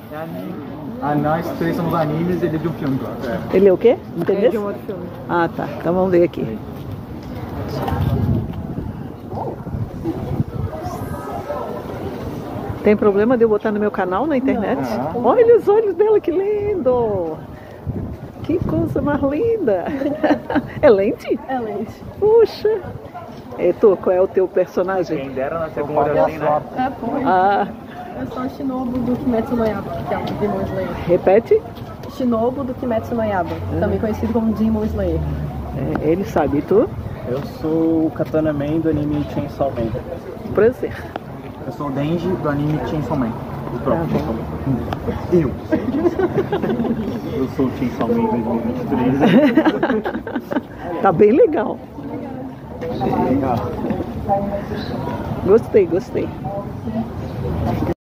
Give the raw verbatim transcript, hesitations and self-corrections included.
É anime. Ah, nós três somos animes e ele é de um filme. É. Ele é o quê? Entendeu? É de um outro filme. Ah, tá. Então vamos ver aqui. Tem problema de eu botar no meu canal na internet? Não. Olha os olhos dela, que lindo! Que coisa mais linda! É lente? É lente. Puxa! E tu, qual é o teu personagem? Quem dera na segunda assim, né? É, foi. Ah, Eu sou a Shinobu do Kimetsu no Yaiba, que é um Demon Slayer. repete? Shinobu do Kimetsu no Yaiba, também conhecido como Demon Slayer. É, ele sabe, e tu? Eu sou o Katana Man do anime Chainsaw Man. Prazer. Eu sou o Denji do anime Chainsaw Man. O próprio Tá Chainsaw Man. Eu. Eu sou o Chainsaw Man dois mil e vinte e três. Tá bem legal. Legal. Gostei, gostei.